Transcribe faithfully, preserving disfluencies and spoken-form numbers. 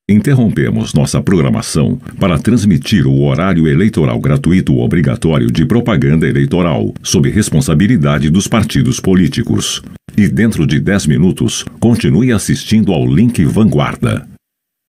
Interrompemos nossa programação para transmitir o horário eleitoral gratuito obrigatório de propaganda eleitoral, sob responsabilidade dos partidos políticos. E dentro de dez minutos, continue assistindo ao Link Vanguarda.